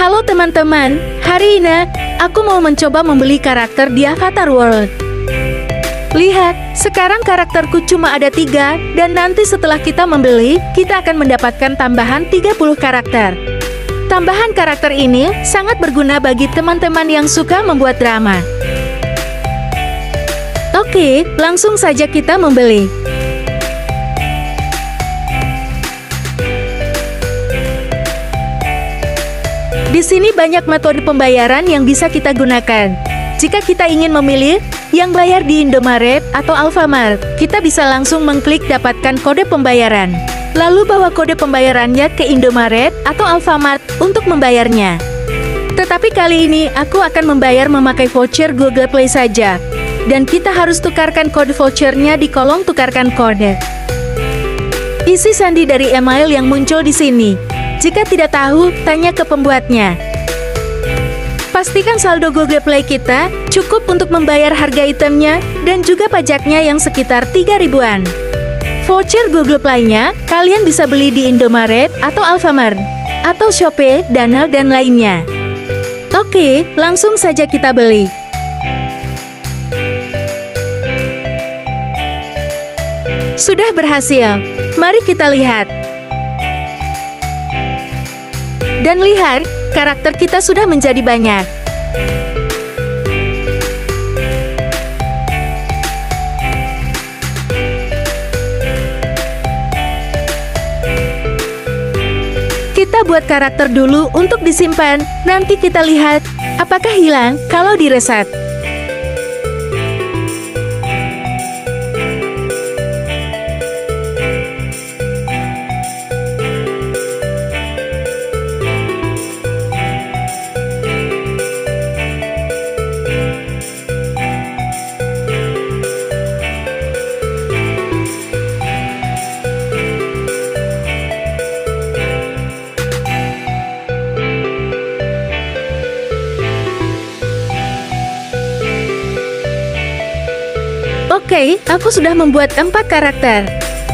Halo teman-teman, hari ini aku mau mencoba membeli karakter di Avatar World. Lihat, sekarang karakterku cuma ada 3, dan nanti setelah kita membeli, kita akan mendapatkan tambahan 30 karakter. Tambahan karakter ini sangat berguna bagi teman-teman yang suka membuat drama. Oke, langsung saja kita membeli. Di sini banyak metode pembayaran yang bisa kita gunakan. Jika kita ingin memilih yang bayar di Indomaret atau Alfamart, kita bisa langsung mengklik dapatkan kode pembayaran. Lalu bawa kode pembayarannya ke Indomaret atau Alfamart untuk membayarnya. Tetapi kali ini aku akan membayar memakai voucher Google Play saja. Dan kita harus tukarkan kode vouchernya di kolom tukarkan kode. Isi sandi dari email yang muncul di sini. Jika tidak tahu, tanya ke pembuatnya. Pastikan saldo Google Play kita cukup untuk membayar harga itemnya dan juga pajaknya yang sekitar 3 ribuan. Voucher Google Play-nya kalian bisa beli di Indomaret atau Alfamart, atau Shopee, Danal, dan lainnya. Oke, langsung saja kita beli. Sudah berhasil. Mari kita lihat. Dan lihat, karakter kita sudah menjadi banyak. Kita buat karakter dulu untuk disimpan. Nanti kita lihat apakah hilang kalau direset. Oke, aku sudah membuat 4 karakter.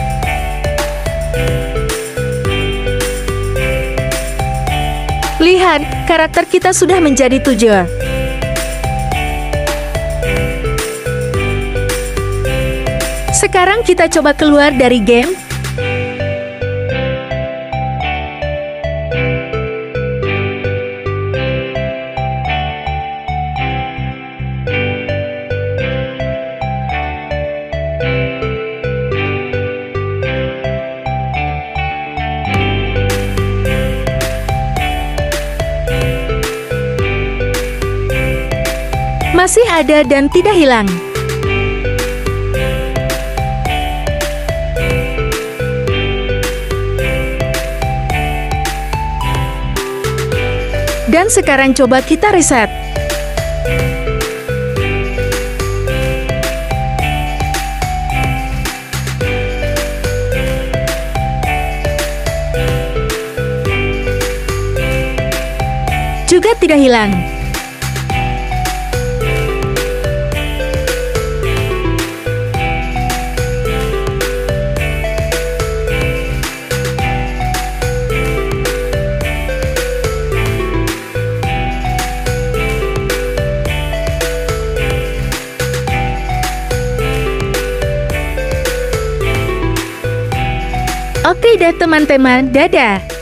Lihat, karakter kita sudah menjadi 7. Sekarang kita coba keluar dari game. Masih ada dan tidak hilang. Dan sekarang coba kita reset. Juga tidak hilang. Oke deh teman-teman, dadah!